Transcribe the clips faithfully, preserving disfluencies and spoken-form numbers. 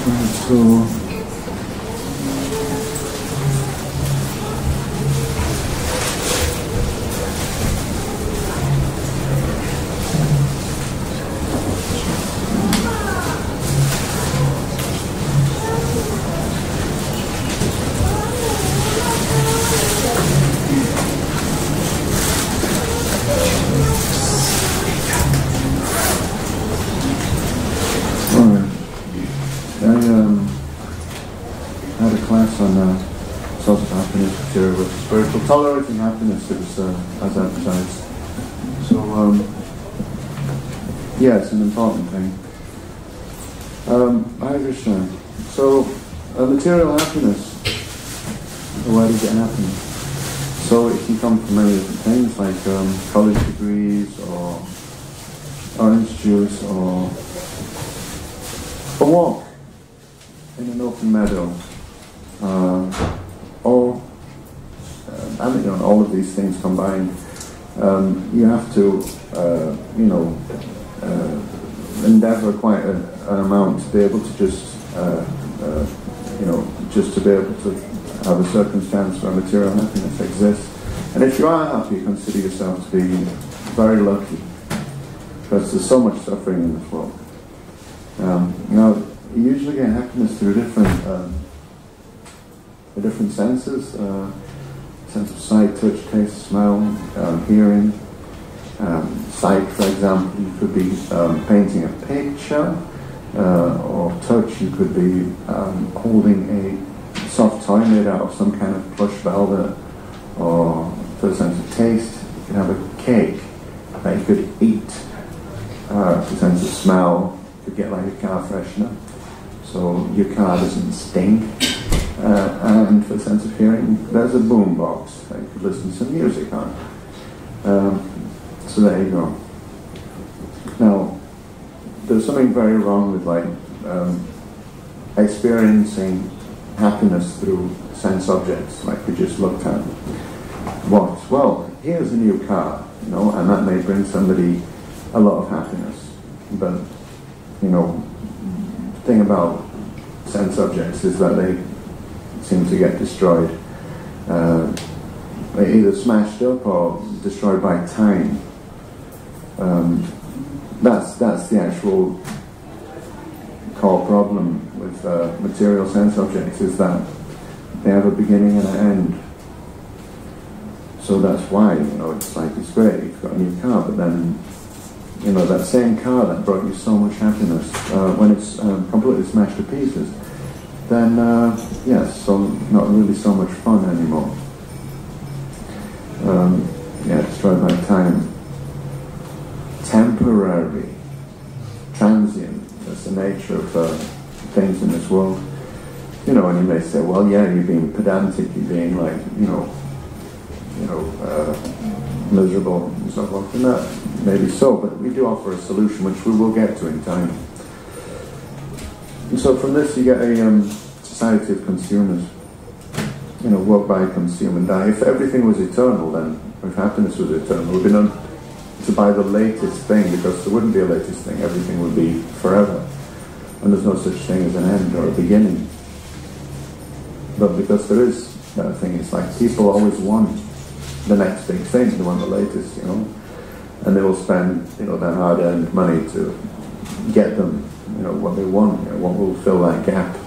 So tolerating happiness is uh, as advertised. So, um, yeah, it's an important thing. Um, Hare Krishna. So, uh, material happiness. Where do you get happiness? So, it can come from many different things, like um, college degrees, or orange juice, or a walk in an open meadow, uh, or I mean, you know, all of these things combined, um, you have to, uh, you know, uh, endeavour quite a, an amount to be able to just, uh, uh, you know, just to be able to have a circumstance where material happiness exists. And if you are happy, consider yourself to be very lucky, because there's so much suffering in this world. Um, now, you usually get happiness through different, um, different senses. Uh, sense of sight, touch, taste, smell, um, hearing. Um, sight, for example, you could be um, painting a picture, uh, or touch, you could be um, holding a soft toy made out of some kind of plush velvet. Or for the sense of taste, you could have a cake that you could eat. Uh, for the sense of smell, you could get like a car freshener, so your car doesn't stink. Uh, and for the sense of hearing, there's a boom box that you could listen to some music on. Um, so there you go. Now, there's something very wrong with like um, experiencing happiness through sense objects, like we just looked at. What? Well, here's a new car, you know, and that may bring somebody a lot of happiness. But, you know, the thing about sense objects is that they seem to get destroyed, uh, either smashed up or destroyed by time. Um, that's that's the actual core problem with uh, material sense objects, is that they have a beginning and an end. So that's why, you know, it's like, it's great, you've got a new car, but then, you know, that same car that brought you so much happiness, uh, when it's um, completely smashed to pieces, then, uh, yes, so not really so much fun anymore. Um, yeah, destroyed by time. Temporary, transient, that's the nature of uh, things in this world. You know, and you may say, well, yeah, you're being pedantic, you're being like, you know, you know, uh, miserable and so forth, and that maybe so, but we do offer a solution which we will get to in time. And so from this you get a um, society of consumers. You know, work, buy, consume and die. If everything was eternal, then, if happiness was eternal, we'd be done to buy the latest thing, because there wouldn't be a latest thing, everything would be forever. And there's no such thing as an end or a beginning. But because there is that thing, it's like people always want the next big thing, they want the latest, you know. And they will spend, you know, their hard-earned money to get them, you know, what they want, you know, what will fill that gap.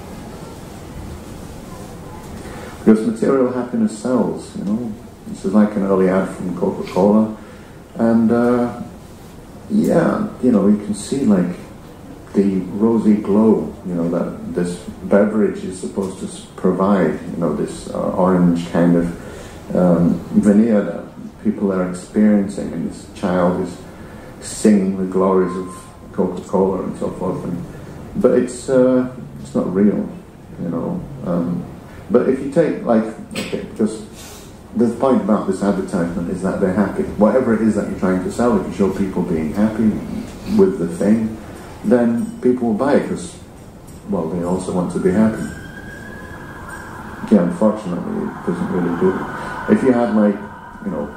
Because material happiness sells, you know. This is like an early ad from Coca-Cola. And, uh, yeah, you know, you can see, like, the rosy glow, you know, that this beverage is supposed to provide, you know, this uh, orange kind of um, veneer that people are experiencing, and this child is singing the glories of Coca-Cola and so forth. And, but it's uh, it's not real, you know. Um, but if you take, like, okay, just the point about this advertisement is that they're happy. Whatever it is that you're trying to sell, if you show people being happy with the thing, then people will buy it because, well, they also want to be happy. Yeah, unfortunately, it doesn't really do it. If you had, like, you know,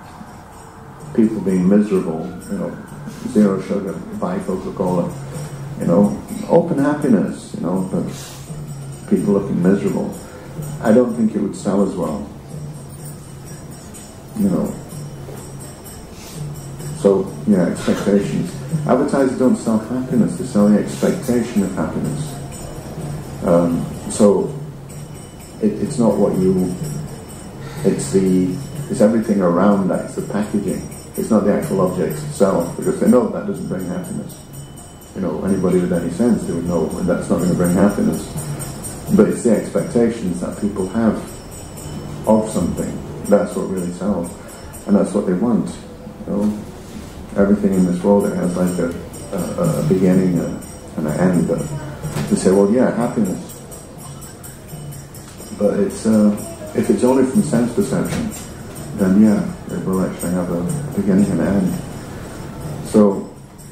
people being miserable, you know, zero sugar, buy Coca-Cola, you know, open happiness, you know, but people looking miserable. I don't think it would sell as well, you know. So, yeah, expectations. Advertisers don't sell happiness, they sell the expectation of happiness. Um, so, it, it's not what you, it's the, it's everything around that, it's the packaging. It's not the actual object itself, because they know that doesn't bring happiness. You know, anybody with any sense, they would know that's not going to bring happiness. But it's the expectations that people have of something. That's what really sells. And that's what they want, you know. Everything in this world, it has like a, a, a beginning a, and an end. But they say, well, yeah, happiness. But it's uh, if it's only from sense perception, then yeah, it will actually have a beginning and an end. So,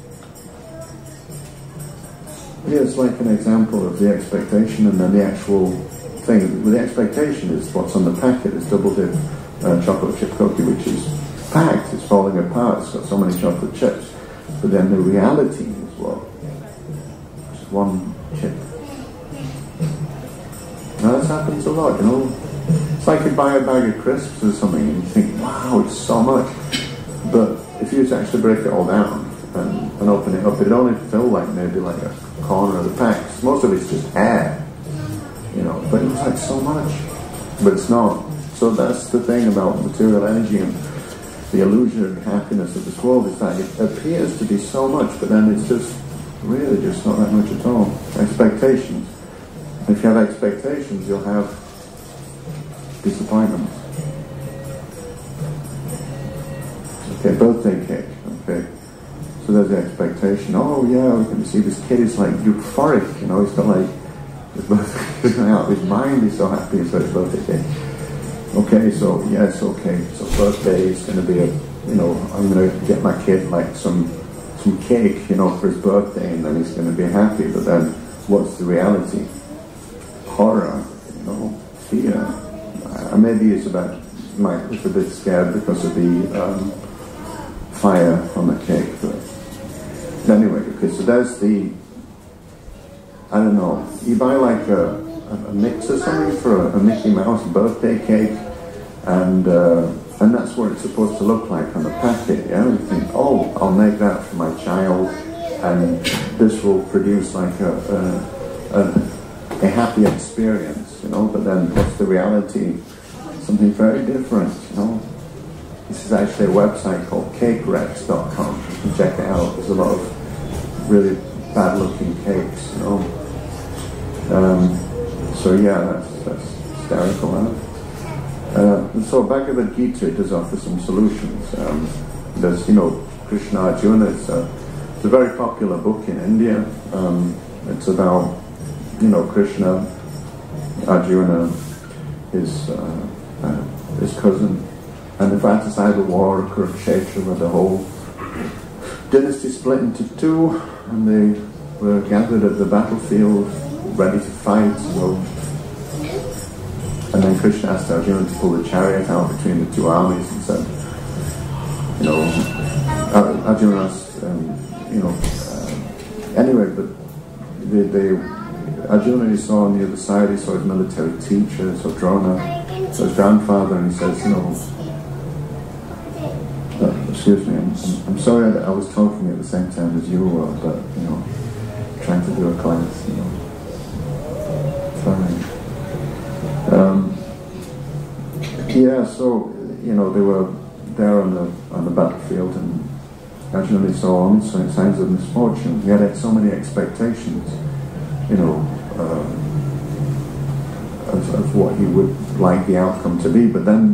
yeah, it's like an example of the expectation and then the actual thing. Well, the expectation is what's on the packet. It's double dip uh, chocolate chip cookie, which is packed, it's falling apart, it's got so many chocolate chips. But then the reality is what? Just one chip. Now this happens a lot, you know. It's like you buy a bag of crisps or something and you think, wow, it's so much. But if you just actually break it all down and, and open it up, it'd only fill like maybe like a corner of the pack. Most of it's just air, you know, but it was like so much. But it's not. So that's the thing about material energy and the illusion of happiness of this world, is that it appears to be so much, but then it's just really just not that much at all. Expectations. And if you have expectations, you'll have disappointments. Okay, birthday cake. Okay, so there's the expectation. Oh yeah, we can see this kid is like euphoric. You know, he's got like his birthday going out of his mind. He's so happy. It's his birthday cake. Okay, so yes, okay. So birthday is going to be a, you know, I'm going to get my kid like some some cake, you know, for his birthday, and then he's going to be happy. But then, what's the reality? Horror, you know, fear. Uh, maybe it's about might was a bit scared because of the um, fire on the cake. But anyway, okay, so that's the. I don't know. You buy like a. a mix or something for a, a Mickey Mouse birthday cake, and uh, and that's what it's supposed to look like on the packet. Yeah, you think, oh, I'll make that for my child, and this will produce like a a, a, a happy experience, you know. But then, what's the reality? Something very different, you know. This is actually a website called cake rex dot com. You can check it out. There's a lot of really bad-looking cakes, you know. Um, So yeah, that's, that's hysterical, huh? Uh, and so Bhagavad Gita does offer some solutions. Um, there's, you know, Krishna Arjuna. It's a, it's a very popular book in India. Um, it's about, you know, Krishna, Arjuna, his uh, uh, his cousin, and the fratricidal war of Kurukshetra, where the whole dynasty split into two, and they were gathered at the battlefield, ready to fight. So, and then Krishna asked Arjuna to pull the chariot out between the two armies and said, you know, Arjuna asked, um, you know, uh, anyway, but they, they, Arjuna, he saw on the other side, he saw his military teacher, so Drona, so his grandfather, and he says, you know, uh, excuse me, I'm, I'm sorry that I was talking at the same time as you were, but, you know, trying to do a class, you know. Fine. Um, yeah, so, you know, they were there on the on the battlefield, and Arjuna saw on signs of misfortune. He had so many expectations, you know, uh, of, of what he would like the outcome to be, but then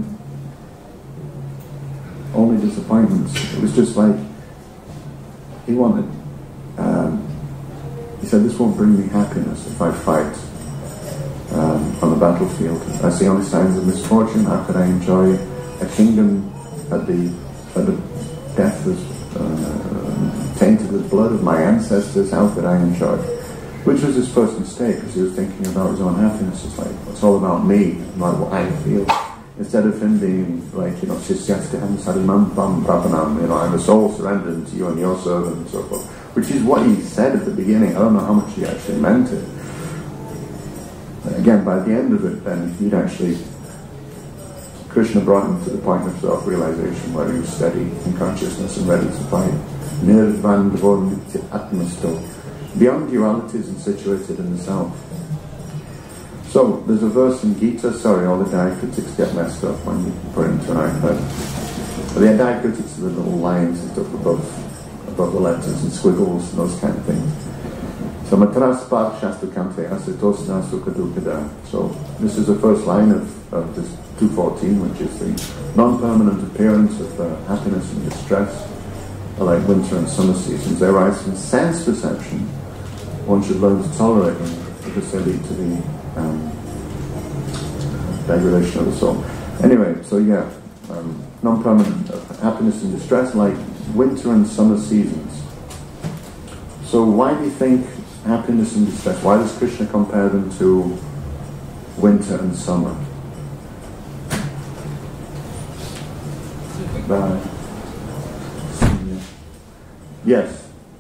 only disappointments. It was just like he wanted. Um, he said, "This won't bring me happiness if I fight um, on the battlefield. I see only signs of misfortune. How could I enjoy a kingdom at the at the death of uh, tainted with blood of my ancestors? How could I enjoy?" Which was his first mistake, because he was thinking about his own happiness. It's like, it's all about me, about what I feel. Instead of him being like, you know, Shishyastiham Sarimam Pam Prapanam, you know, I'm a soul surrendered to you and your servant and so forth. which is what he said at the beginning. I don't know how much he actually meant it. But again, by the end of it, then he'd actually, Krishna brought him to the point of self-realization where he was steady in consciousness and ready to fight. Nirvandvo nitya atmasto, beyond dualities and situated in the self. So, there's a verse in Gita, sorry, all the diacritics get messed up when you put it into an iPad. But the diacritics are the little lines and stuff above, above the letters and squiggles and those kind of things. So, matraspa shastru kante asitosna sukadukada. So, this is the first line of, of this two fourteen, which is the non-permanent appearance of uh, happiness and distress, like winter and summer seasons. They arise from sense perception. One should learn to tolerate them because they lead to the um, degradation of the soul. Anyway, so yeah, um, non-permanent happiness and distress like winter and summer seasons. So why do you think happiness and distress, why does Krishna compare them to winter and summer? Bye. Yes.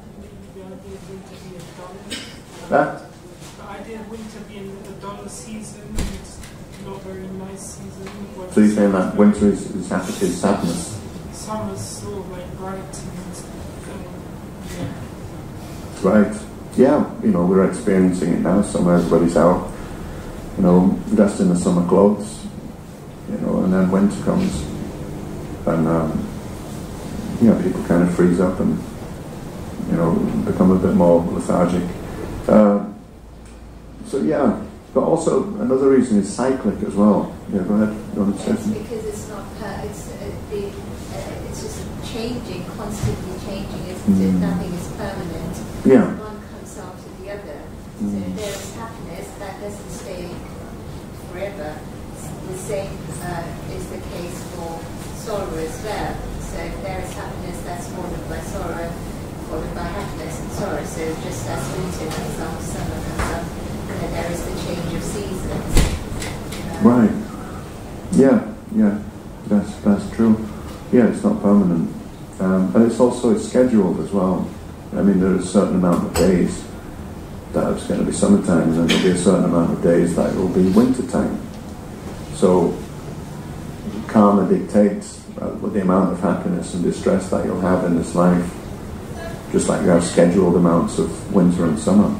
That? The idea of winter being a dull season, it's not a very nice season. So you're saying that winter is, is, happy, is sadness? Summer's sort of like bright and um, yeah. Right. Yeah, you know, we're experiencing it now. Summer, everybody's out, you know, dressed in the summer clothes, you know, and then winter comes, and um, you know, people kind of freeze up and, you know, become a bit more lethargic. Uh, so yeah, but also another reason is cyclic as well. Yeah, go ahead. You want to say something? Because it's not, per it's uh, the, uh, it's just changing, constantly changing. Isn't mm. it? Nothing is permanent. Yeah. One comes after the other. Mm. So if there is happiness, that doesn't stay forever. The same uh, is the case for sorrow as well. So if there is happiness, that's followed by sorrow, followed by happiness and sorrow. So just as winter comes up, summer comes up, and then there is the change of seasons. Um, Right. Yeah, yeah, that's that's true. Yeah, it's not permanent. Um, and it's also it's scheduled as well. I mean, there is a certain amount of days that it's going to be summertime, and then there'll be a certain amount of days that it will be wintertime. So, karma dictates uh, the amount of happiness and distress that you'll have in this life, just like you have scheduled amounts of winter and summer.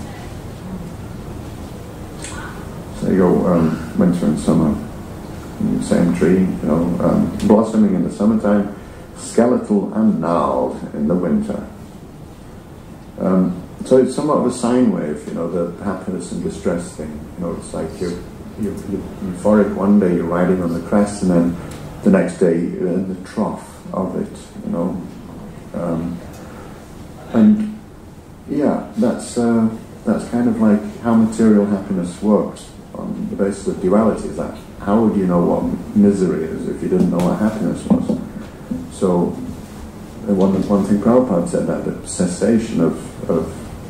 So you go um, winter and summer, same tree, you know, um, blossoming in the summertime, skeletal and gnarled in the winter. Um, so it's somewhat of a sine wave, you know, the happiness and distress thing. You know, it's like you're, you're, you're euphoric one day, you're riding on the crest, and then the next day you're in the trough of it, you know. Um, and yeah, that's uh, that's kind of like how material happiness works on the basis of duality. Is that how would you know what misery is if you didn't know what happiness was? So one one thing Prabhupada said, that the cessation of of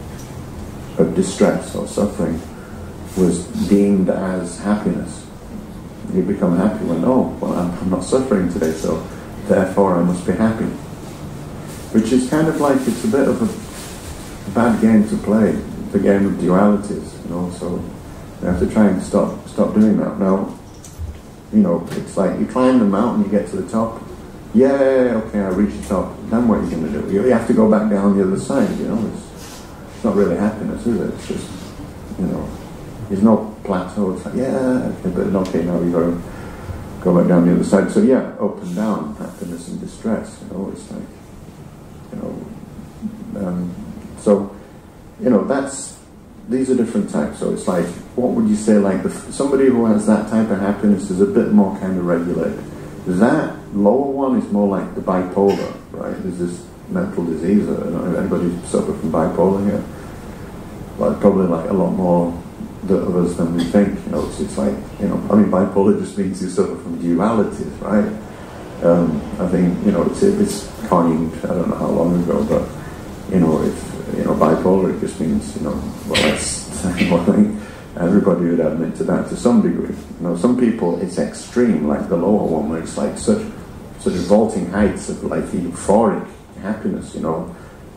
of distress or suffering was deemed as happiness. You become happy when, oh, well, I'm, I'm not suffering today, so therefore I must be happy. Which is kind of like, it's a bit of a bad game to play, the game of dualities, you know, so you have to try and stop stop doing that. Now, you know, it's like you climb the mountain, you get to the top, yeah, okay, I reached the top, then what are you going to do? You have to go back down the other side, you know, it's, it's not really happiness, is it? It's just, you know, there's no plateau, it's like, yeah, okay, but okay, now you've got to go back down the other side. So yeah, up and down, happiness and distress, you know, it's like, you know, um, so, you know, that's, these are different types. So it's like, what would you say, like, the, somebody who has that type of happiness is a bit more kind of regulated. That lower one is more like the bipolar, right? There's this mental disease. I don't know if anybody suffer from bipolar here. Well, probably like a lot more of us than we think. You know, it's, it's like, you know, I mean, bipolar just means you suffer from dualities, right? Um, I think, you know, it's, it's coined, I don't know how long ago, but, you know, if, you know, bipolar, it just means, you know, well, that's one thing. Everybody would admit to that to some degree. You know, some people, it's extreme, like the lower one, where it's like such, such vaulting heights of like euphoric happiness, you know.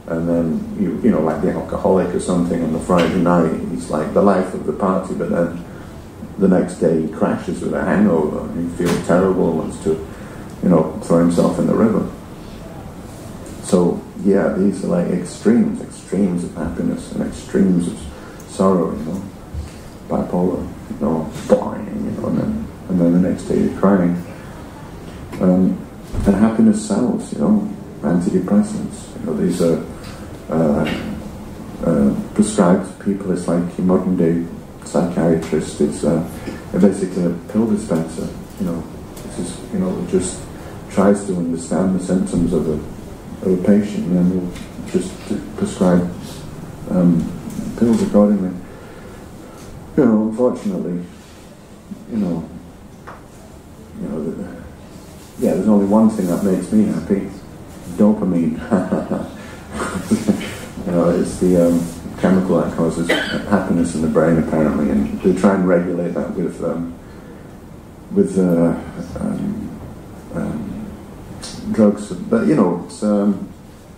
And then, you, you know, like the alcoholic or something on the Friday night, he's like the life of the party, but then the next day he crashes with a hangover and he feels terrible and wants to, you know, throw himself in the river. So, yeah, these are like extremes, extremes of happiness and extremes of sorrow, you know, bipolar, you know, boing, you know, and then, and then the next day you're crying. Um, and happiness sells, you know, antidepressants, you know, these are uh, uh, prescribed to people. It's like a modern day psychiatrist is uh, basically a pill dispenser, you know, this is, you know, just tries to understand the symptoms of a of a patient, and then we'll just prescribe um, pills accordingly. You know, unfortunately, you know, you know, the, yeah, there's only one thing that makes me happy: dopamine. You know, it's the um, chemical that causes happiness in the brain, apparently, and they try and regulate that with um, with uh, um, um, drugs, but you know, it's, um,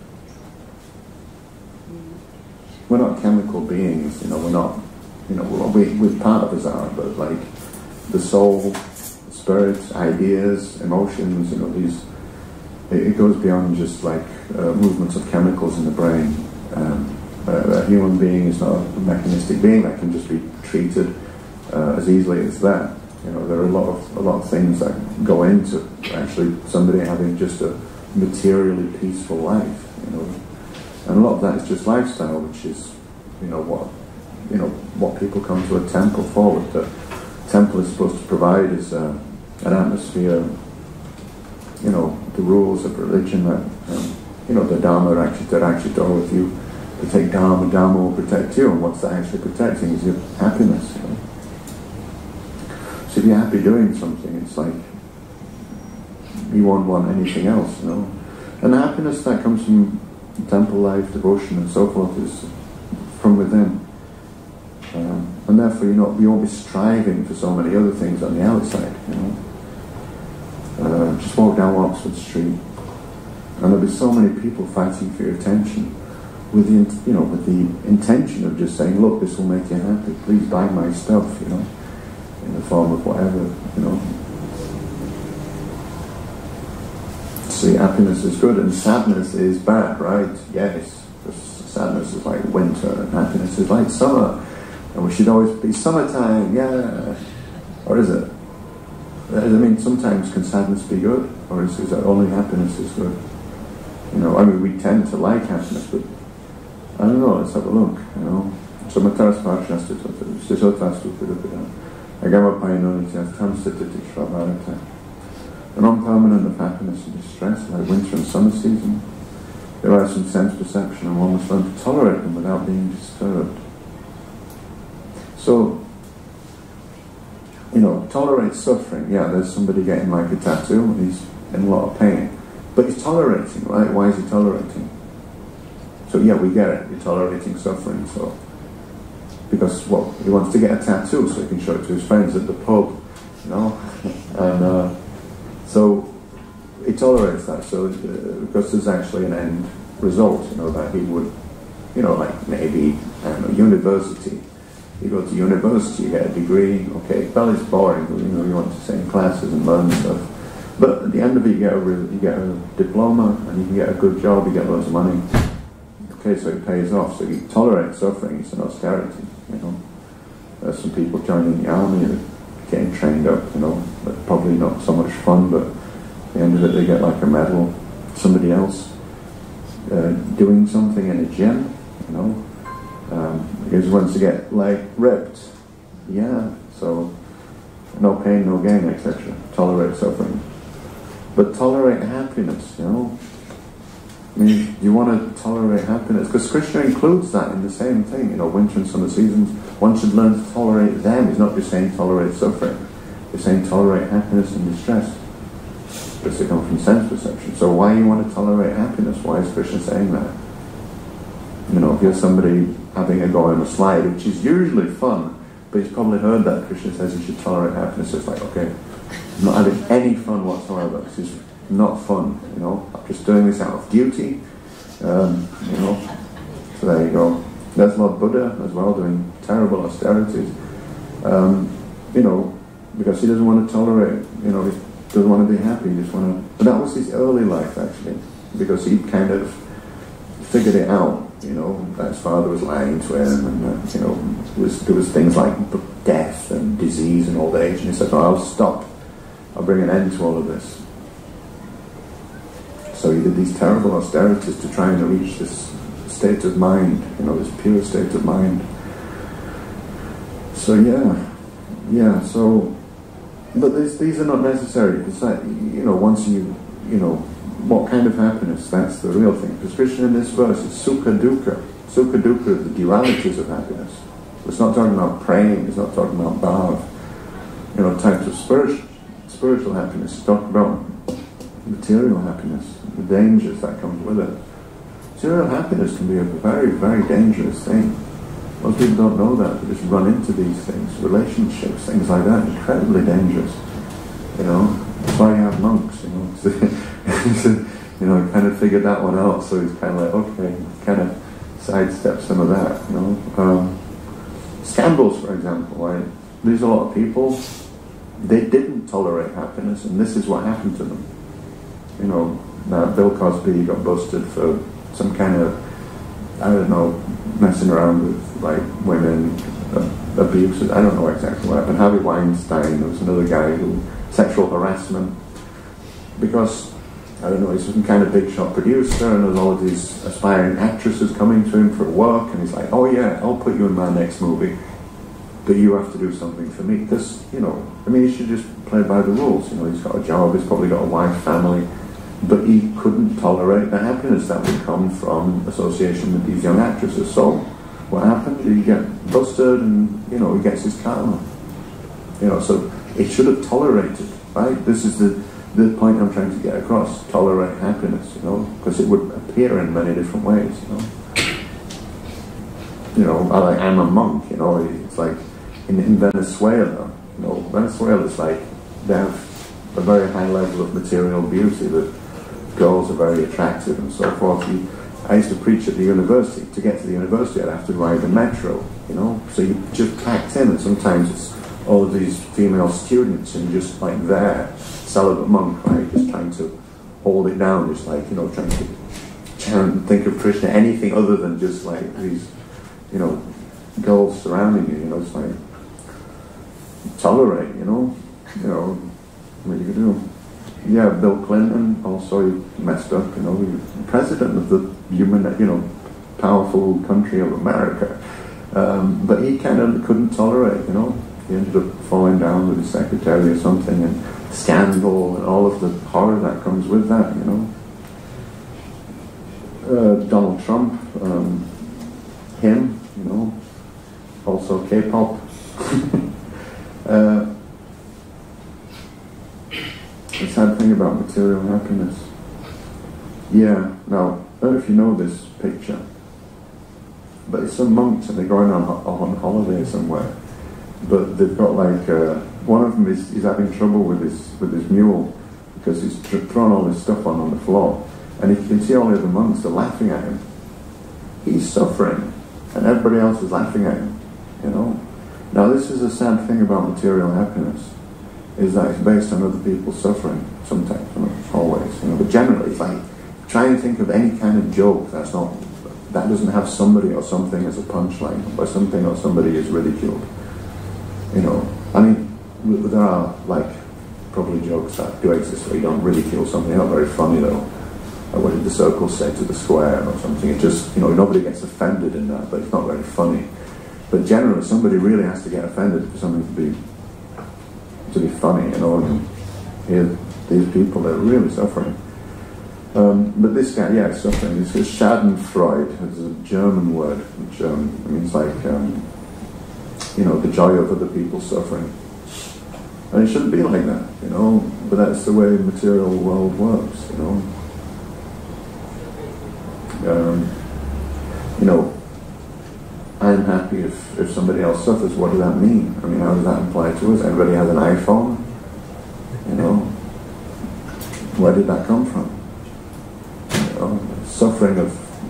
we're not chemical beings. You know, we're not. You know, we we part of us are, but like the soul, spirit, ideas, emotions. You know, these. It, it goes beyond just like uh, movements of chemicals in the brain. Um, a, a human being is not a mechanistic being that can just be treated uh, as easily as that. You know, there are a lot of a lot of things that go into actually somebody having just a materially peaceful life. You know, and a lot of that is just lifestyle, which is, you know, what you know what people come to a temple for. What the temple is supposed to provide is uh, an atmosphere. You know, the rules of religion that um, you know the Dharma actually that actually go with you. To take Dharma, Dharma will protect you, and what's that actually protecting is your happiness. You know? So if you're happy doing something, it's like you won't want anything else, you know. And the happiness that comes from temple life, devotion, and so forth is from within. Um, and therefore, you know, you won't be striving for so many other things on the outside, you know. Uh, just walk down Oxford Street, and there'll be so many people fighting for your attention, with the, you know, with the intention of just saying, look, this will make you happy. Please buy my stuff, you know. In the form of whatever, you know. See, happiness is good and sadness is bad, right? Yes, sadness is like winter and happiness is like summer, and we should always be summertime, yeah. Or is it? I mean, sometimes can sadness be good, or is, is it only happiness is good? You know, I mean, we tend to like happiness, but I don't know. Let's have a look. You know, Samatara Sparshasta Sisotastu. Agama Payanonita, Tamsitati Shravarata. A non-permanent of happiness and distress, like winter and summer season. There are some sense perception, and one must learn to tolerate them without being disturbed. So, you know, tolerate suffering. Yeah, there's somebody getting like a tattoo, and he's in a lot of pain. But he's tolerating, right? Why is he tolerating? So yeah, we get it. You're tolerating suffering, so... Because, well, he wants to get a tattoo so he can show it to his friends at the pub, you know, and uh, so he tolerates that. So uh, because there's actually an end result, you know, that he would, you know, like maybe I don't know, university. You go to university, you get a degree. Okay, well, it's boring. You know, you want to stay in classes and learn stuff. But at the end of it, you get a you get a diploma, and you can get a good job. You get loads of money. Okay, so it pays off. So you tolerate suffering. It's an austerity. You know, there's some people joining the army and getting trained up, you know, but probably not so much fun, but at the end of it they get like a medal. Somebody else uh, doing something in a gym, you know, um, he wants to get like ripped, yeah, so no pain, no gain, et cetera. Tolerate suffering. But tolerate happiness, you know. I mean, you want to tolerate happiness, because Krishna includes that in the same thing, you know, winter and summer seasons. One should learn to tolerate them. He's not just saying tolerate suffering. He's saying tolerate happiness and distress, because they come from sense perception. So why you want to tolerate happiness? Why is Krishna saying that? You know, if you're somebody having a go on a slide, which is usually fun, but he's probably heard that Krishna says you should tolerate happiness. So it's like, okay, I'm not having any fun whatsoever. This is not fun, you know. I'm just doing this out of duty, Um, you know, so there you go. There's Lord Buddha as well, doing terrible austerities. Um, you know, because he doesn't want to tolerate, you know, he doesn't want to be happy, he just want to... But that was his early life, actually, because he kind of figured it out, you know, that his father was lying to him, and, uh, you know, there was, there was things like death and disease and old age, and he said, oh, I'll stop, I'll bring an end to all of this. So he did these terrible austerities to try and reach this state of mind, you know, this pure state of mind. So yeah, yeah, so, but these, these are not necessary. It's like, you know, once you, you know, what kind of happiness, that's the real thing. Because Krishna in this verse is sukha dukkha. Sukha dukkha are the dualities of happiness. It's not talking about praying, it's not talking about bhav, you know, types of spiritual, spiritual happiness. It's talking about material happiness, the dangers that comes with it. Material happiness can be a very, very dangerous thing. Most people don't know that. They just run into these things, relationships, things like that, incredibly dangerous. You know, that's why you have monks, you know. You know, kind of figured that one out, so he's kind of like, okay, kind of sidestep some of that, you know. Um, scandals, for example, right? There's a lot of people, they didn't tolerate happiness, and this is what happened to them. You know, now Bill Cosby got busted for some kind of, I don't know, messing around with, like, women, uh, abuse, I don't know exactly what happened. Harvey Weinstein, there was another guy who, sexual harassment, because, I don't know, he's some kind of big shot producer, and there's all of these aspiring actresses coming to him for work, and he's like, oh yeah, I'll put you in my next movie, but you have to do something for me. Because, you know, I mean, he should just play by the rules. You know, he's got a job, he's probably got a wife, family, but he couldn't tolerate the happiness that would come from association with these young actresses. So what happened? He get busted, and, you know, he gets his karma. You know, so he should have tolerated, right? This is the the point I'm trying to get across. Tolerate happiness, you know, because it would appear in many different ways, you know. You know, I like, I'm a monk, you know, it's like in, in Venezuela, you know, Venezuela's like, they have a very high level of material beauty, that girls are very attractive and so forth. You, I used to preach at the university. To get to the university, I'd have to ride the metro, you know, so you just packed in, and sometimes it's all of these female students, and just like there, celibate monk, right, just trying to hold it down, just like, you know, trying to chant, think of Krishna, anything other than just like these, you know, girls surrounding you, you know, it's like, tolerate, you know, you know, what do you do? Yeah, Bill Clinton also, he messed up, you know, he was president of the human, you know, powerful country of America, um, but he kind of couldn't tolerate, you know, he ended up falling down with his secretary or something, and scandal and all of the horror that comes with that, you know. Uh, Donald Trump, um, him, you know, also K-pop. uh, the sad thing about material happiness. Yeah, now, I don't know if you know this picture, but it's some monks, and they're going on, on holiday somewhere, but they've got like, uh, one of them is, is having trouble with his with his mule, because he's tr thrown all his stuff on on the floor, and you can see all the other monks are laughing at him. He's suffering, and everybody else is laughing at him, you know. Now this is a sad thing about material happiness, is that it's based on other people's suffering, sometimes, not always, you know, but generally it's like, try and think of any kind of joke that's not, that doesn't have somebody or something as a punchline, or something or somebody is ridiculed, you know. I mean, there are, like, probably jokes that do exist where you don't ridicule something. They're not very funny, though. Like, what did the circle say to the square or something? It just, you know, nobody gets offended in that, but it's not very funny. But generally, somebody really has to get offended for something to be to be funny, you know. And here, these people, they're really suffering. Um, but this guy, yeah, is suffering. This is Schadenfreude. It's a German word, which um, means like, um, you know, the joy of other people's suffering. And it shouldn't be like that, you know, but that's the way the material world works, you know. Um, you know, I'm happy if, if somebody else suffers. What does that mean? I mean, how does that apply to us? Everybody has an iPhone, you know. Where did that come from? You know, suffering of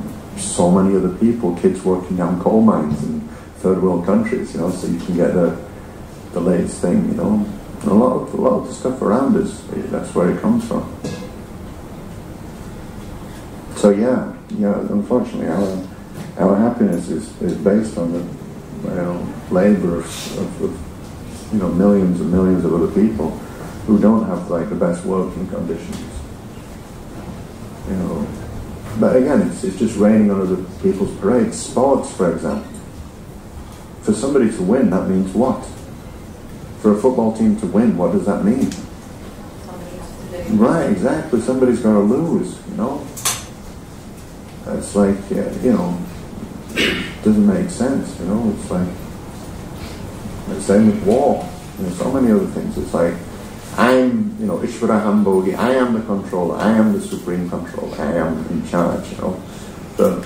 so many other people, kids working down coal mines in third world countries, you know, so you can get the the latest thing, you know. And a lot of a lot of the stuff around us, that's where it comes from. So yeah, yeah. Unfortunately, our our happiness is, is based on the you know, labour of, of, of you know millions and millions of other people who don't have like the best working conditions. You know, but again, it's it's just raining on other people's parades. Sports, for example. For somebody to win, that means what? For a football team to win, what does that mean? Right, exactly. Somebody's got to lose, you know. It's like, uh, you know, it doesn't make sense, you know. It's like, the same with war. You know, so many other things. It's like, I'm, you know, Ishvara Hambogi, I am the controller, I am the supreme controller, I am in charge, you know. But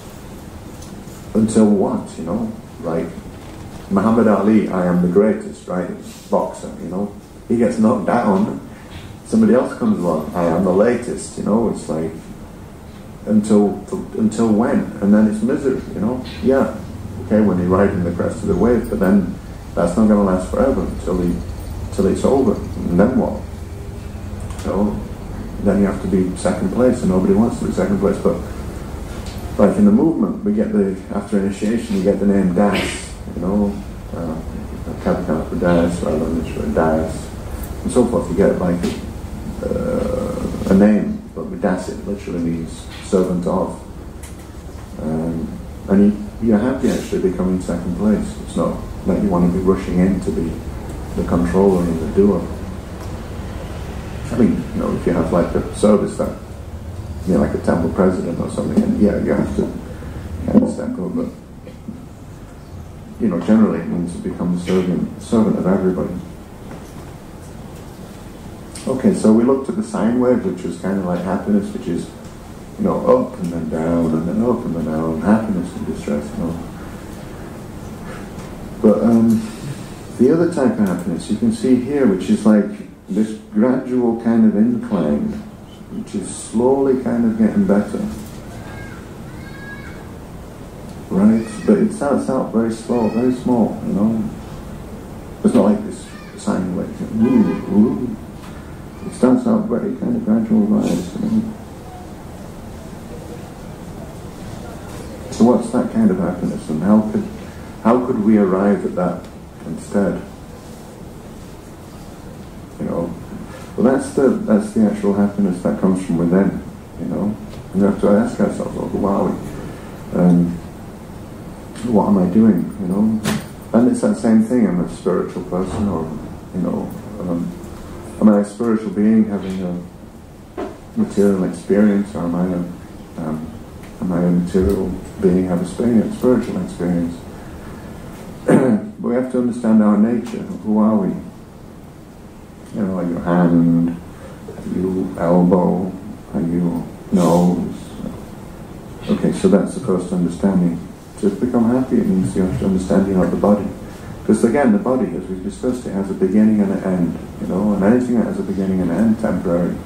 until what, you know? Like, Muhammad Ali, I am the greatest, right? Boxer, you know. He gets knocked down, somebody else comes along, I am the latest, you know. It's like, until until when? And then it's misery, you know. Yeah, okay, when you're riding the crest of the wave, but then that's not going to last forever until he, till it's over. And then what? So then you have to be second place, and nobody wants to be second place. But like in the movement, we get the after initiation, you get the name Das, you know, uh, Kapitan for Das, Radonish for Das, and so forth. You get like a, uh, a name, but with Das it literally means servant of. Um, and you, you're happy actually becoming second place. It's not like you want to be rushing in to be the controller and the doer. I mean, you know, if you have like a service that, you know, like a temple president or something, and yeah, you have to kind of step up, but you know, generally it means to become a servant, servant of everybody. Okay, so we looked at the sine wave, which was kind of like happiness, which is, you know, up and then down and then up and then down, happiness and distress, you know. But um, the other type of happiness you can see here, which is like this gradual kind of incline, which is slowly kind of getting better. Right? But it starts out very slow, very small, you know. It's not like this sine wave. Ooh, ooh. It starts out very kind of gradual rise, you know. So what's that kind of happiness, and how could how could we arrive at that instead? You know, well, that's the that's the actual happiness that comes from within. You know, and we have to ask ourselves, well, who are we? Um, what am I doing? You know, and it's that same thing. I'm a spiritual person, or you know, um, am I a spiritual being having a material experience, or am I a um, am I a material being having a spiritual experience? But we have to understand our nature. Who are we? You know, are you hand? Are you elbow? Are you nose? Okay, so that's the first understanding. To become happy, it means you have to understand you're not the body. Because again, the body, as we've discussed, it has a beginning and an end. You know, and anything that has a beginning and an end, temporary.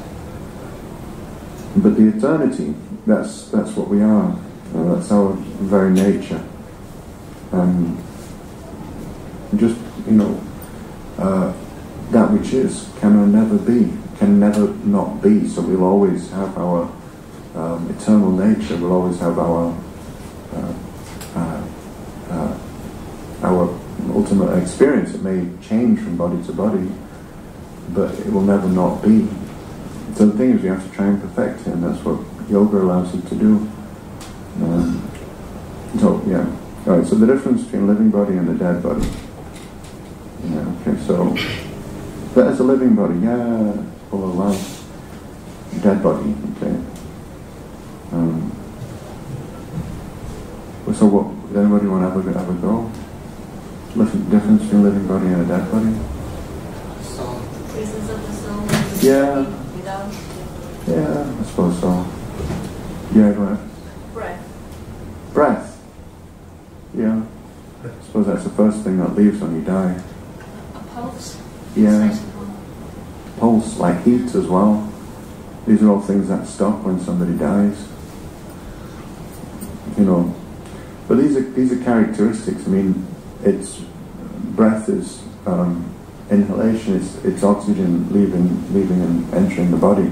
But the eternity, that's that's what we are. You know, that's our very nature. Um, just, you know, uh, that which is can never be, can never not be. So we'll always have our um, eternal nature. We'll always have our uh, uh, uh, our ultimate experience. It may change from body to body, but it will never not be. So the thing is, we have to try and perfect it, and that's what yoga allows us to do. Um, so yeah. All right. So the difference between a living body and a dead body. Yeah. Okay. So. But as a living body, yeah, full of life. Dead body, okay. Um, so what, does anybody want to have a, have a go? Listen, difference between a living body and a dead body? Soul. Presence of the soul. Yeah. Without. Yeah, I suppose so. Yeah, go ahead. Breath. Breath. Yeah. I suppose that's the first thing that leaves when you die. A pulse. Yeah. Pulse, like heat as well. These are all things that stop when somebody dies. you know. But these are these are characteristics. I mean, it's breath is um, inhalation. It's it's oxygen leaving leaving and entering the body.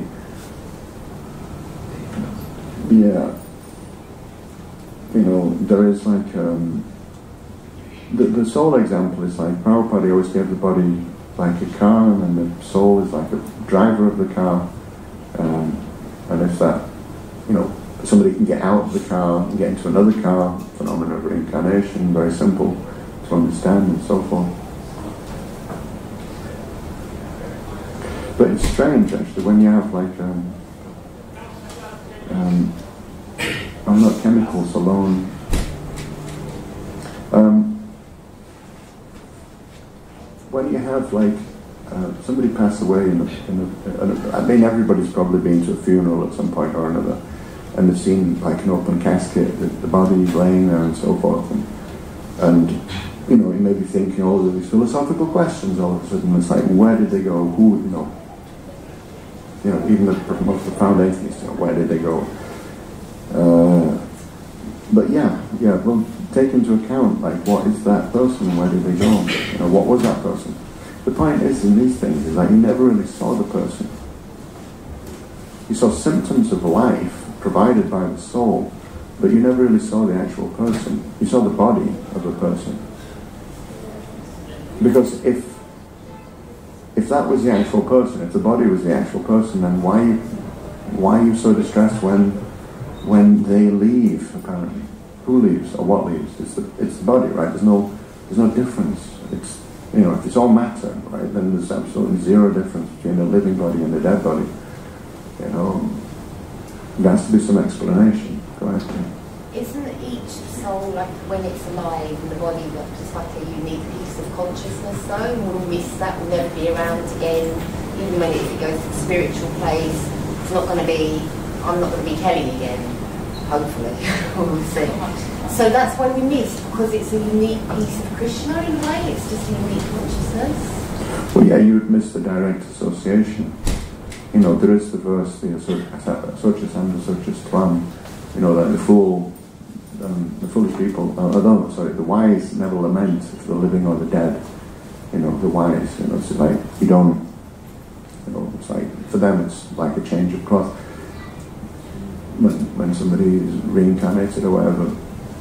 Yeah. You know, there is like um, the the soul example is like Prabhupada always gave the body like a car, and the soul is like a driver of the car. Um, and if that, you know, somebody can get out of the car and get into another car, phenomenon of reincarnation, very simple to understand and so forth. But it's strange actually when you have like um, um, I'm not chemicals alone. Um, when you have like uh, somebody pass away in a, in a, in a, I mean everybody's probably been to a funeral at some point or another, and they've seen like an open casket, the, the body laying there and so forth, and, and you know, you may be thinking all of these philosophical questions all of a sudden. It's like, where did they go? Who, you know, you know, even the most profound atheists, you know, where did they go? Uh, but yeah, yeah, well, take into account, like, what is that person? Where did they go? You know, what was that person? The point is, in these things, is like you never really saw the person. You saw symptoms of life provided by the soul, but you never really saw the actual person. You saw the body of the person. Because if if that was the actual person, if the body was the actual person, then why why are you so distressed when when they leave? Apparently, who leaves or what leaves? It's the it's the body, right? There's no there's no difference. It's, you know, if it's all matter, right, then there's absolutely zero difference between a living body and a dead body. You know, there has to be some explanation. Correct? Isn't each soul, like when it's alive in the body, like just like a unique piece of consciousness though? We'll miss that, we'll never be around again. Even when it, it goes to the spiritual place, it's not going to be, I'm not going to be Kelly again, hopefully. We'll see. So that's why we missed, because it's a unique piece of Krishna in a way, it's just a unique consciousness. Well, yeah, you would miss the direct association. You know, there is the verse, the Socha Sandha Socha Tvam, you know, that the fool, um, the foolish people, uh, no, sorry, the wise never lament for the living or the dead. You know, the wise, you know, it's like, you don't, you know, it's like, for them it's like a change of cloth. When, when somebody is reincarnated or whatever.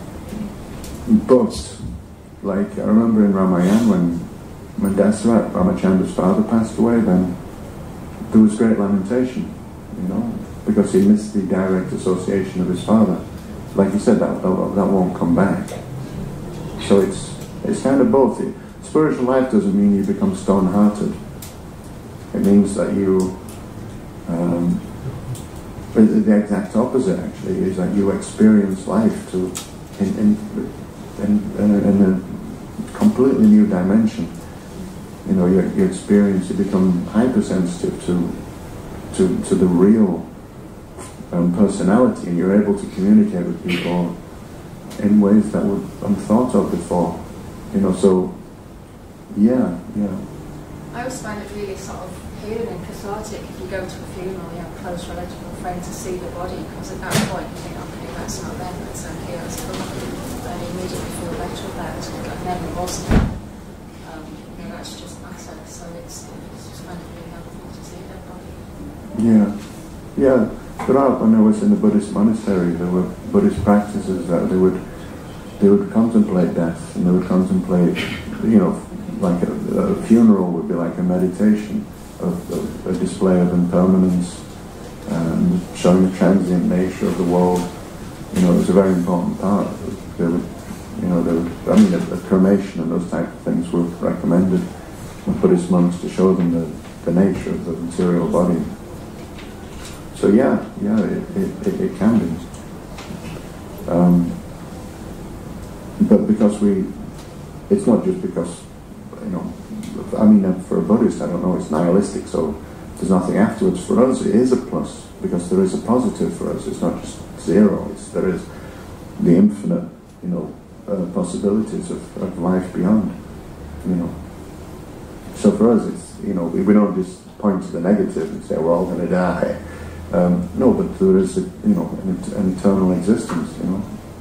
But, like, I remember in Ramayana when, when Dasarat, Ramachandra's father, passed away, then there was great lamentation, you know, because he missed the direct association of his father. Like you said, that, that, that won't come back. So it's it's kind of both. Spiritual life doesn't mean you become stone-hearted. It means that you, um, the exact opposite actually, is that you experience life to in, in, in, in, in a completely new dimension. You know, you, you experience, you become hypersensitive to, to, to the real um, personality, and you're able to communicate with people in ways that were unthought of before. You know, so, yeah, yeah. I always find it really sort of healing and cathartic if you go to a funeral, you have a close relative or friend to see the body, because at that point you think, okay, that's not them, that's okay, that's cool. And you immediately feel better about it, like I never was there. Um, you know, that's just matter, so it's, it's just kind of really helpful to see that body. Yeah, yeah. Throughout, when I was in the Buddhist monastery, there were Buddhist practices that they would they would contemplate death, and they would contemplate, you know, like a, a funeral would be like a meditation of, of a display of impermanence, and showing the transient nature of the world. You know, it was a very important part. They would, you know, they would, I mean, a, a cremation and those type of things were recommended with Buddhist monks to show them the, the nature of the material body. So yeah, yeah, it, it, it, it can be. Um, but because we, it's not just because, you know, I mean, for a Buddhist, I don't know, it's nihilistic, so there's nothing afterwards. For us, it is a plus, because there is a positive for us. It's not just zero, it's, there is the infinite, you know, uh, possibilities of, of life beyond, you know. So for us, it's, you know, we, we don't just point to the negative and say we're all going to die. Um, no, but there is, a, you know, an, an eternal existence, you know.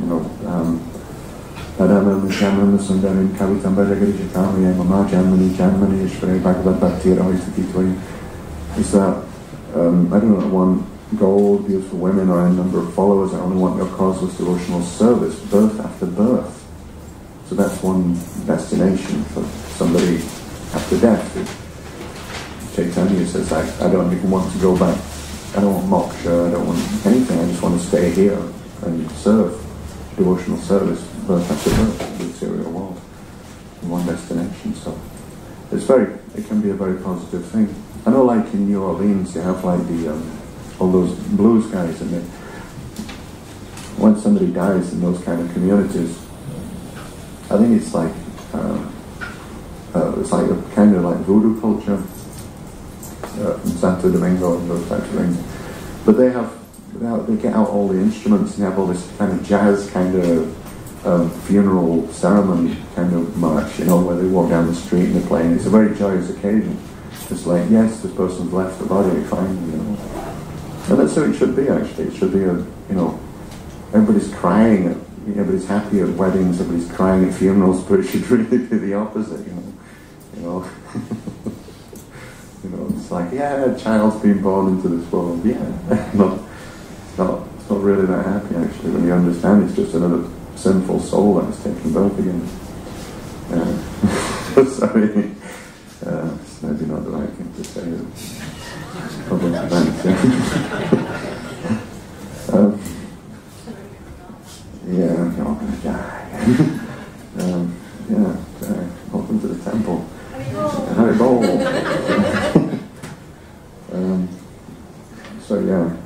you know, um, Padamam Shamam Sundarim Kavitam Bhajagari Kami Mama Jamani Jamani Ishvare Bhagavad Bhakti Ravisakitwai. Is that um, I don't want gold, beautiful women, or a number of followers. I only want your causeless devotional service, birth after birth. So that's one destination for somebody after death. Chaitanya says, I, I don't even want to go back. I don't want moksha, I don't want anything, I just want to stay here and serve, devotional service, birth after birth, the material world, in one destination. So it's very, it can be a very positive thing. I know, like in New Orleans, they have like the, um, all those blues guys, and they, when somebody dies in those kind of communities, I think it's like, uh, uh, it's like a kind of like voodoo culture. Uh, from Santo Domingo and those types of things, but they have, they have they get out all the instruments and have all this kind of jazz kind of um, funeral ceremony kind of march, you know, where they walk down the street and they're playing. It's a very joyous occasion. It's like, yes, this person's left the body, fine, you know, and that's how it should be. Actually, it should be a, you know, everybody's crying at, everybody's happy at weddings, everybody's crying at funerals, but it should really be the opposite, you know, you know. You know, it's like, yeah, a child's been born into this world. Yeah, not, it's not, it's not really that happy actually. When you understand, it's just another sinful soul that's taking birth again. Uh, sorry, uh, it's maybe not the right thing to say. Public events, yeah. um, yeah, you're all gonna die. um, yeah, uh, welcome to the temple. Haribol. um, so yeah,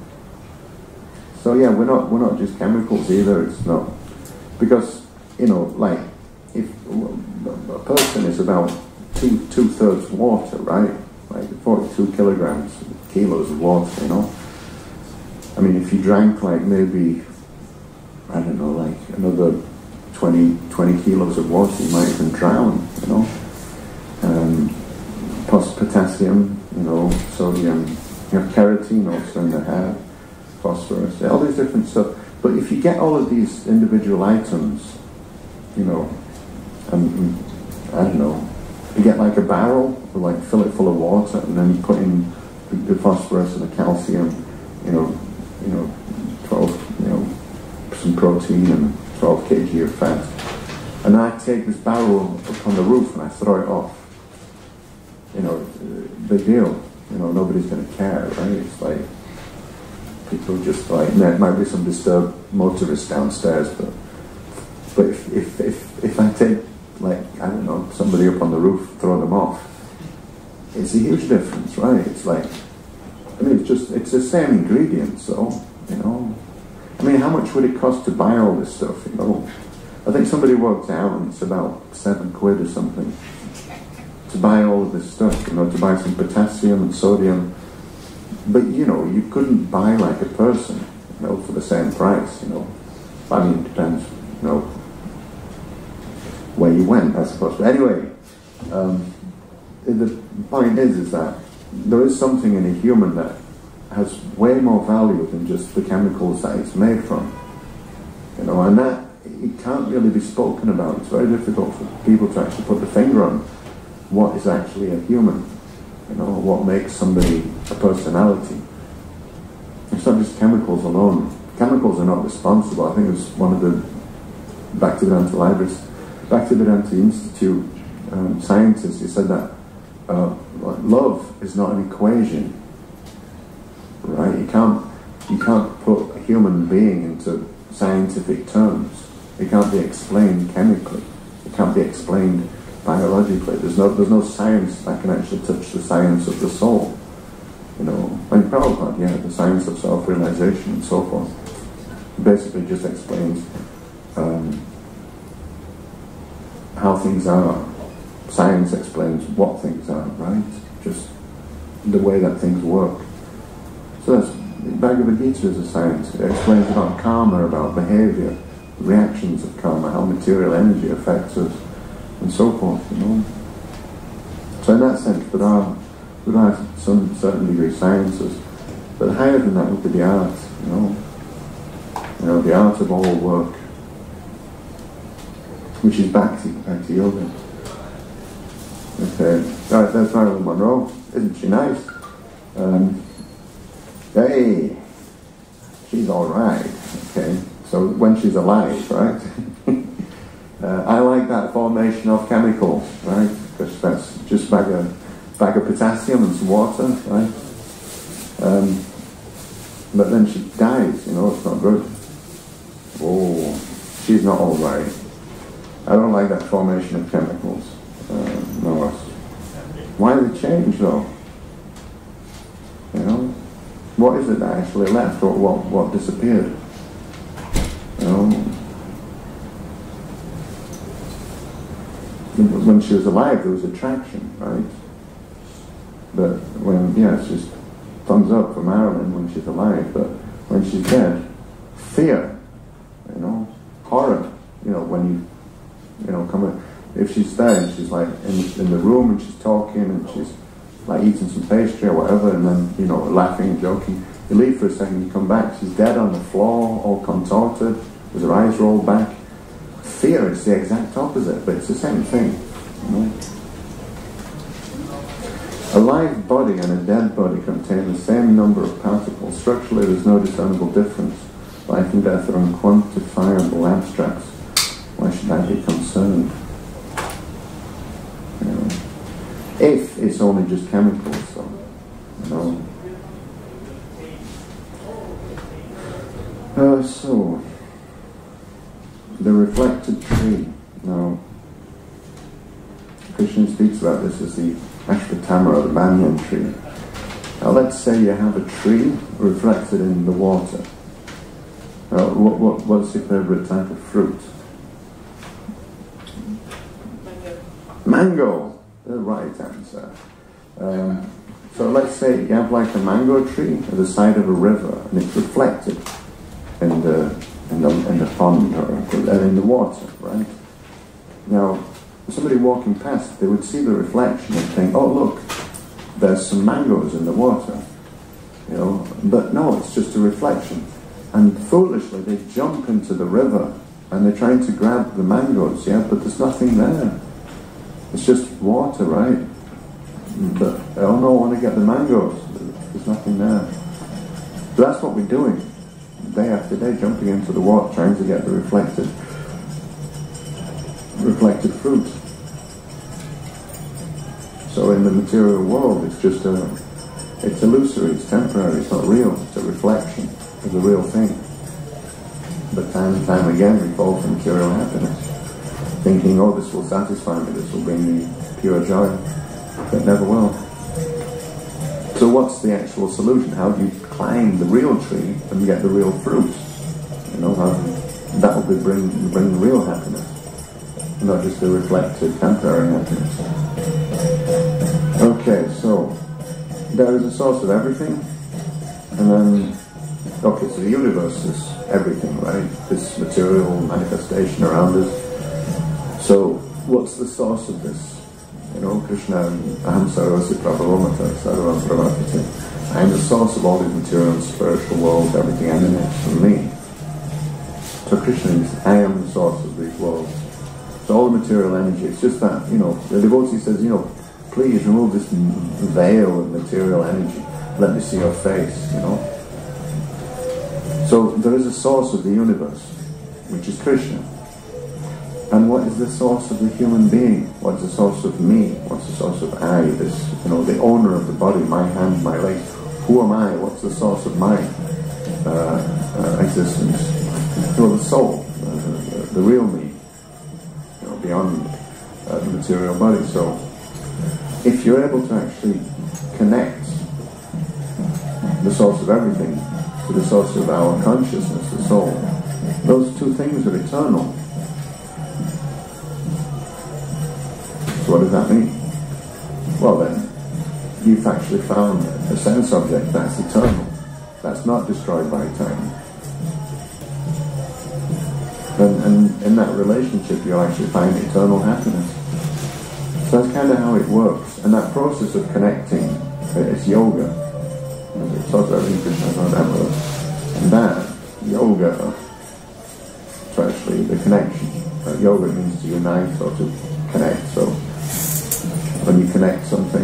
so yeah, we're not we're not just chemicals either. It's not, because you know, like if a person is about two two thirds water, right? Like forty-two kilograms, kilos of water. You know, I mean, if you drank like maybe I don't know, like another twenty, twenty kilos of water, you might even drown. You know. Um, potassium, you know, sodium, you have keratin also in the hair, phosphorus, all these different stuff. But if you get all of these individual items, you know, um, I don't know, you get like a barrel, like fill it full of water, and then you put in the, the phosphorus and the calcium, you know, you know, twelve, you know, some protein and twelve kilograms of fat, and I take this barrel up on the roof and I throw it off. You know, big deal. You know, nobody's going to care, right? It's like people just like, there might be some disturbed motorists downstairs, but but if if if, if I take like I don't know somebody up on the roof, throw them off, it's a huge difference, right? It's like, I mean, it's just it's the same ingredients, so you know, I mean, how much would it cost to buy all this stuff? You know, I think somebody worked out and it's about seven quid or something to buy all of this stuff, you know, to buy some potassium and sodium. But, you know, you couldn't buy like a person, you know, for the same price, you know. I mean, it depends, you know, where you went, I suppose. But anyway, um, the point is, is that there is something in a human that has way more value than just the chemicals that it's made from. You know, and that, it can't really be spoken about. It's very difficult for people to actually put the finger on what is actually a human, you know, what makes somebody a personality. It's not just chemicals alone. Chemicals are not responsible. I think it was one of the Bhaktivedanta Libraries, Bhaktivedanta Institute um, scientists, he said that uh, love is not an equation, right? You can't, you can't put a human being into scientific terms. It can't be explained chemically. It can't be explained biologically. There's no, there's no science that can actually touch the science of the soul. You know, like Prabhupada, yeah, the science of self-realization and so forth. It basically just explains um, how things are. Science explains what things are, right? Just the way that things work. So that's, Bhagavad Gita is a science. It explains about karma, about behavior, reactions of karma, how material energy affects us, and so forth, you know. So in that sense, there are, there are some certain degree sciences, but higher than that would be the art, you know. You know, the art of all work, which is Bhakti, Bhakti Yoga. Okay, that, that's Marilyn Monroe, isn't she nice? Um, hey, she's all right. Okay, so when she's alive, right? uh, I like that formation of chemicals, right? Because that's just bag of bag of potassium and some water, right? Um, but then she dies. You know, it's not good. Oh, she's not all right. I don't like that formation of chemicals. Uh, no, why did it change though? You know, what is it that actually left, or what what disappeared? You know, when she was alive, there was attraction, right? But when yeah, it's just thumbs up for Marilyn when she's alive. But when she's dead, fear, you know, horror. You know, when you you know come in. If she's there and she's like in, in the room and she's talking and she's like eating some pastry or whatever, and then, you know, laughing and joking, you leave for a second, you come back, she's dead on the floor, all contorted, with her eyes rolled back. Fear is the exact opposite, but it's the same thing, you know? A live body and a dead body contain the same number of particles. Structurally, there's no discernible difference. Life and death are unquantifiable abstracts. Why should I be concerned? You know, if it's only just chemicals, though, you know. Uh, so, the reflected tree. Now, Krishna speaks about this as the Ashvatamara, the banyan tree. Now, let's say you have a tree reflected in the water. Now, what, what, what's your favourite type of fruit? Mango, the right answer. Um, so let's say you have like a mango tree at the side of a river, and it's reflected in the in the in the pond or in the water, right? Now, somebody walking past, they would see the reflection and think, "Oh, look, there's some mangoes in the water," you know. But no, it's just a reflection. And foolishly, they jump into the river and they're trying to grab the mangoes, yeah, but there's nothing there. It's just water, right? But, oh no, I want to get the mangoes. There's nothing there. So that's what we're doing. Day after day, jumping into the water, trying to get the reflected, reflected fruit. So in the material world, it's just a, it's illusory, it's temporary, it's not real, it's a reflection of the real thing. But time and time again, we fall for material happiness, thinking, oh, this will satisfy me, this will bring me pure joy, but never will. So what's the actual solution? How do you climb the real tree and get the real fruit? You know, how that will be bring, bring the real happiness, not just the reflected temporary happiness. Okay, so there is a source of everything, and then, okay, so the universe is everything, right? This material manifestation around us. So, what's the source of this? You know, Krishna, Aham Sarvasya Prabhavamata, Sarvam Pravartate. I am the source of all these material and spiritual worlds, everything emanates from me. So Krishna is, I am the source of these worlds. So all the material energy, it's just that, you know, the devotee says, you know, please remove this veil of material energy. Let me see your face, you know. So there is a source of the universe, which is Krishna. And what is the source of the human being? What's the source of me? What's the source of I? This, you know, the owner of the body, my hand, my legs. Who am I? What's the source of my uh, uh, existence? Well, the soul, uh, the, the real me, you know, beyond uh, the material body. So, if you're able to actually connect the source of everything to the source of our consciousness, the soul, those two things are eternal. So what does that mean? Well then, you've actually found a sense object that's eternal, that's not destroyed by time. And, and in that relationship you'll actually find eternal happiness. So that's kind of how it works. And that process of connecting, it's yoga. It's also everything Krishna knows about. And that yoga, it's actually the connection. Right? yoga means to unite or to connect. So when you connect something,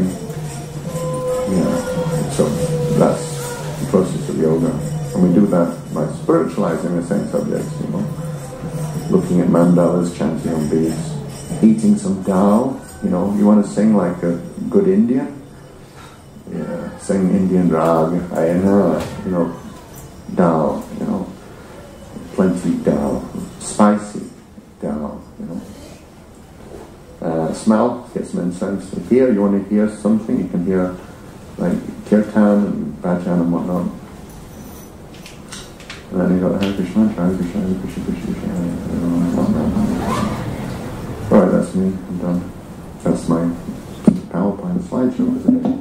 yeah, so that's the process of yoga. And we do that by spiritualizing the same subjects, you know, looking at mandalas, chanting on beads, eating some dal. You know, you want to sing like a good Indian? Yeah, sing Indian rag, ayana, you know, dal, you know, plenty dal, spicy dal, you know. Uh, smell, get some incense. And hear, you want to hear something, you can hear like kirtan and bhajan and whatnot. And then you got Hare Krishna, Hare Krishna, Hare Krishna, Krishna Krishna, Hare Krishna. Alright, that's me, I'm done. That's my PowerPoint slideshow for today.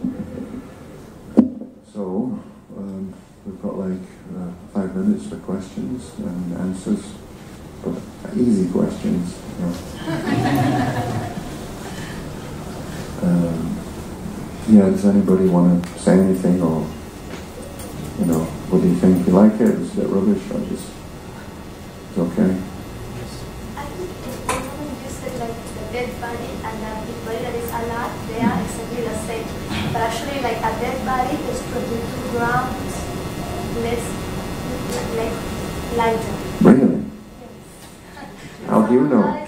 So, um, we've got like uh, five minutes for questions and answers, but easy questions. You know. um, yeah, does anybody want to say anything, or, you know, what do you think? You like it? Is it rubbish? Or just, it's okay? I think if you said like the dead body and the body that is alive, they are exactly the same. But actually, like a dead body is twenty-two grams less, like lighter. Really? Yes. How do you know?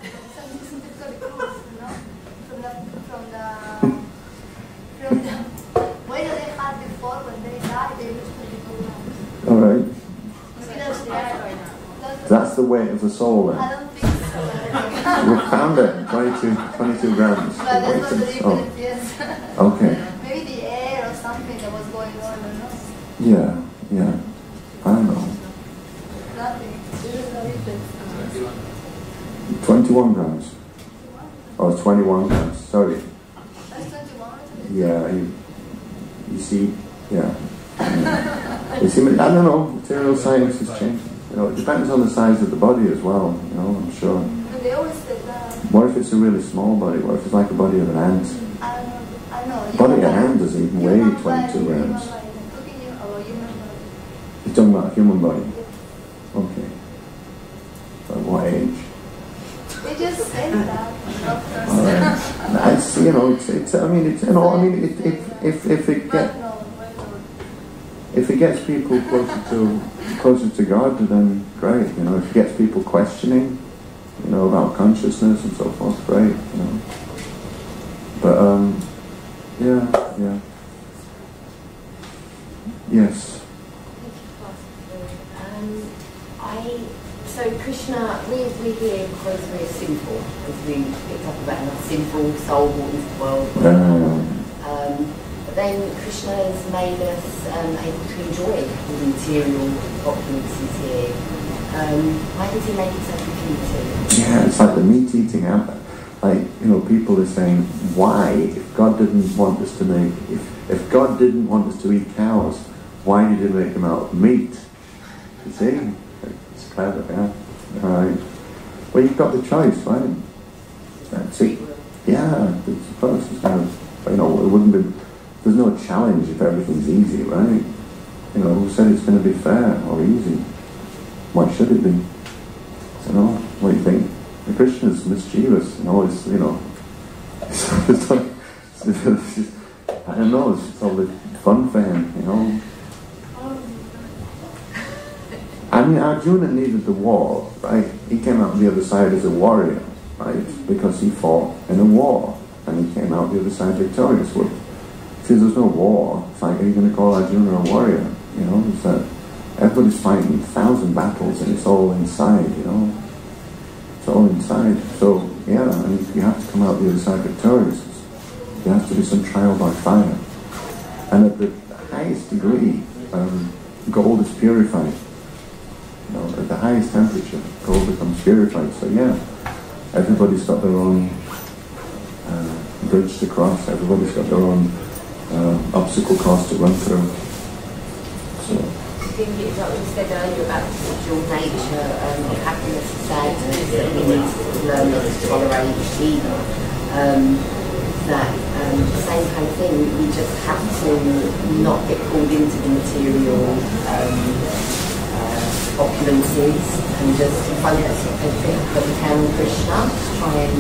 From the from the from the weight that they had before when they died, they used twenty-two grams. All right. Because they are- That's the weight of the soul then. I don't think so. We found it, twenty-two, twenty-two grams. But that's Weight what of the the soul. difference is. Okay. Maybe the air or something that was going on, I don't know. Yeah, yeah. I don't know. Nothing. There is no difference. twenty-one grams. Oh, twenty-one grams. Sorry. That's twenty-one. Yeah, you, you see, yeah. You see, I don't know, material science is changing. You know, it depends on the size of the body as well, you know, I'm sure. But they always said that. What if it's a really small body? What if it's like a body of an ant? I don't know. I know. Body of Human an ant body. doesn't even Human weigh body, twenty-two human grams. body. Cooking you or human body. You're talking about a human body? Okay. At what age? They just said that. Doctors. All right. It's, you know, it's, it's, I mean, it's, you know, I mean, it, if, if, if it But get, no, but no. if it gets people closer to, closer to God, then great, you know, if it gets people questioning, you know, about consciousness and so forth, great, you know. But, um, yeah, yeah. Yes. Um, I so Krishna, we we hear because we're sinful, because we picked up about how sinful soul walks the world. Um, Um, but then Krishna has made us um, able to enjoy the material opulences here. Um, why does he make it so confusing? yeah, it's like the meat-eating app. Like, you know, people are saying, why, if God didn't want us to make, if, if God didn't want us to eat cows, why did he make them out of meat? You see? It's clever, yeah. Alright. Well, you've got the choice, right? That's it. Yeah, it's supposed to kind of, you know, it wouldn't be, there's no challenge if everything's easy, right? You know, who said it's going to be fair or easy? Why should it be? You know, what do you think? The Christian is mischievous, you know, it's, you know, it's, it's like, it's just, I don't know, it's all the fun for him, you know. I mean, Arjuna needed the war, right? He came out the other side as a warrior, right? Because he fought in a war, and he came out the other side victorious. Well, since there's no war, it's like, are you going to call Arjuna a warrior? You know, it's that everybody's fighting a thousand battles, and it's all inside, you know. It's all inside. So, yeah, and you have to come out the other side victorious. There has to be some trial by fire. And at the highest degree, um, gold is purified. You know, at the highest temperature, gold becomes purified. So yeah, everybody's got their own uh, bridge to cross. Everybody's got their own uh, obstacle course to run through. So. I think it's like we said earlier about your nature, um, of happiness and sadness, that we need to learn not to tolerate either. Um, that um, the same kind of thing, we just have to not get pulled into the material um, uh, opulences and just focus everything that we can on Krishna to try and...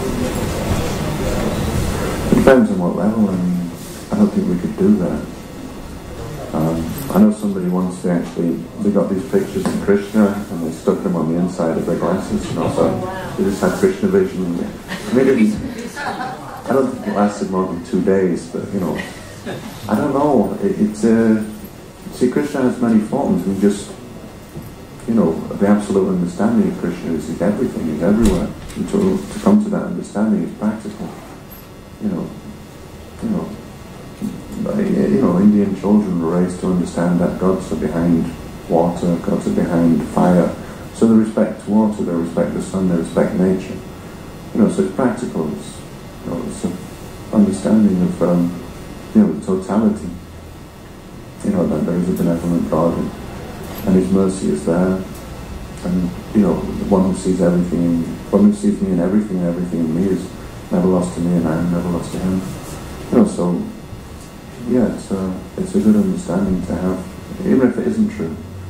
It depends on what level. I mean, I don't think we could do that. Um, I know somebody once, they actually, they got these pictures of Krishna and they stuck them on the inside of their glasses, and also Oh, wow. they just had Krishna vision. I mean, it was, I don't think it lasted more than two days, but you know, I don't know. It, it's uh, see, Krishna has many forms. We just, you know, the absolute understanding of Krishna is he's everything, he's everywhere. And to, to come to that understanding is practical. You know, you know. You know, Indian children were raised to understand that gods are behind water, gods are behind fire. So they respect water, they respect the sun, they respect nature. You know, so it's practical. It's, you know, it's an understanding of, um, you know, the totality. You know, that there is a benevolent God, and, and His mercy is there. And, you know, the one who sees everything, one who sees me in everything, and everything in me is never lost to me, and I am never lost to Him. You know, so... yeah, it's a, it's a good understanding to have, even if it isn't true.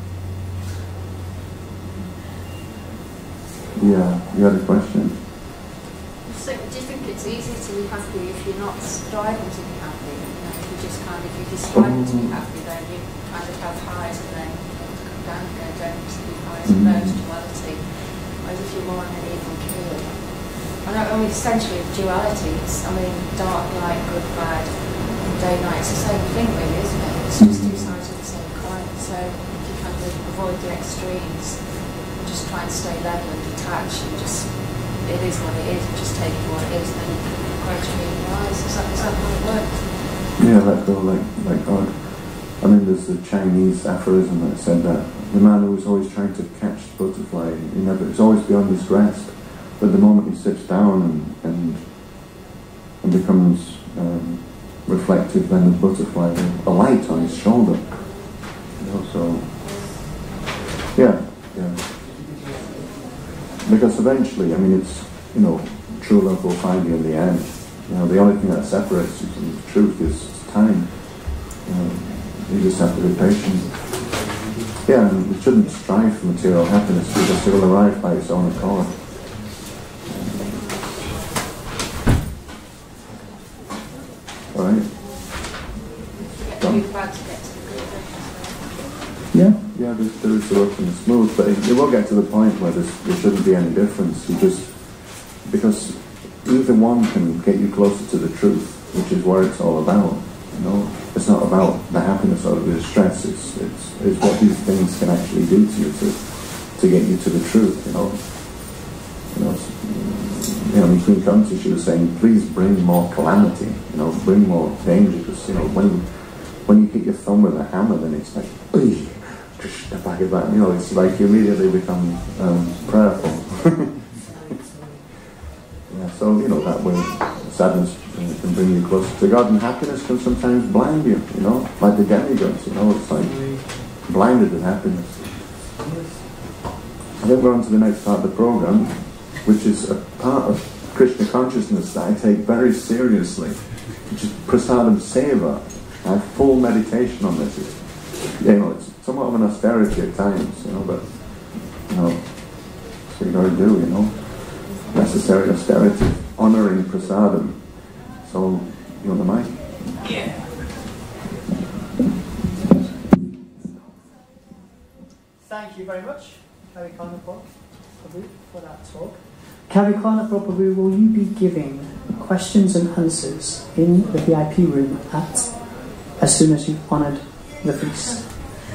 Yeah, you had a question? So do you think it's easy to be happy if you're not striving to be happy? You know, if you just kind of, if you're striving to be happy, then you kind of have highs and then come down again, don't see highs and lows, duality. Whereas if you're more in an even keel. I know, I mean, essentially duality, it's, I mean, dark, light, good, bad, day, night, it's the same thing really, isn't it? It's just two sides of the same coin. So if you kind of avoid the extremes and just try and stay level and detached and just, it is what it is, just take it what it is, and then you can gradually rise. Is that, is that how it works? Yeah, let go like, like God. I mean, there's the Chinese aphorism that said that the man who was always trying to catch the butterfly, he never, it's always beyond his grasp. But the moment he sits down and, and, and becomes um, reflective, then the butterfly will alight on his shoulder. You know, so yeah, yeah. Because eventually, I mean, it's, you know, true love will find you in the end. You know, the only thing that separates you from the truth is time. You know, you just have to be patient. Yeah, and we shouldn't strive for material happiness because it will arrive by its own accord. Alright? Yeah, yeah, there's, there is the rough and the smooth, but it, it will get to the point where there's, there shouldn't be any difference. You just, because either one can get you closer to the truth, which is what it's all about. You know, it's not about the happiness or the stress. It's it's it's what these things can actually do to you to to get you to the truth. You know, you know, you know. Queen Kunti, she was saying, please bring more calamity. You know, bring more danger, because you know when when you hit your thumb with a hammer, then it's like, Ugh! Back of that, you know, it's like you immediately become um, prayerful. Yeah, so you know that way, sadness can bring you closer to God, and happiness can sometimes blind you. You know, like the demigods. You know, it's like blinded with happiness. I think we're on to the next part of the program, which is a part of Krishna consciousness that I take very seriously, which is prasadam seva. I have full meditation on this. It's, you know, it's somewhat of an austerity at times, you know, but, you know, that's what you got to do, you know. Necessary austerity, honouring prasadam. So, you want the mic? Yeah. Thank you very much, Kavikarna Prabhu, for that talk. Kavikarna Prabhu, will you be giving questions and answers in the V I P room at as soon as you've honoured the feast?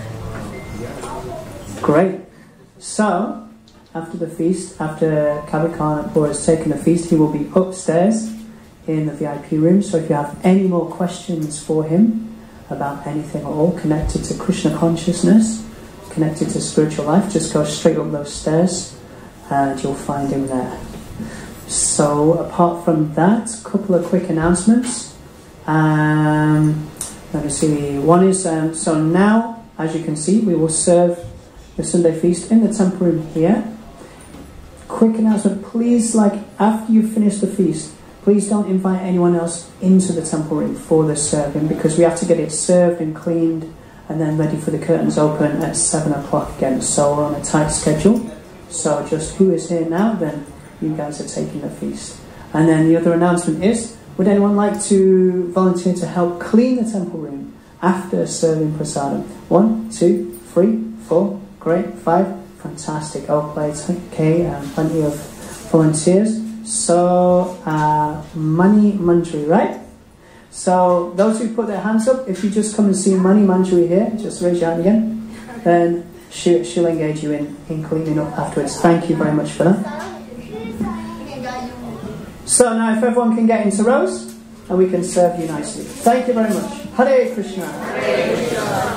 Great. So, after the feast, after Kavikarna Prabhu has taken the feast, he will be upstairs in the V I P room. So if you have any more questions for him about anything at all connected to Krishna consciousness, connected to spiritual life, just go straight up those stairs and you'll find him there. So apart from that, a couple of quick announcements. Um, let me see. One is, um, so now, as you can see, we will serve the Sunday feast in the temple room here. Quick announcement, please, like after you finish the feast, please don't invite anyone else into the temple room for the serving, because we have to get it served and cleaned and then ready for the curtains open at seven o'clock again. So we're on a tight schedule. So just who is here now, then you guys are taking the feast. And then the other announcement is, would anyone like to volunteer to help clean the temple room after serving prasadam? One, two, three, four, great, five, fantastic. Okay, okay, um, plenty of volunteers. So, uh, Mani Manjari, right? So, those who put their hands up, if you just come and see Mani Manjari here, just raise your hand again, then she, she'll engage you in, in cleaning up afterwards. Thank you very much for that. So now if everyone can get into rows, and we can serve you nicely. Thank you very much. Hare Krishna. Hare Krishna.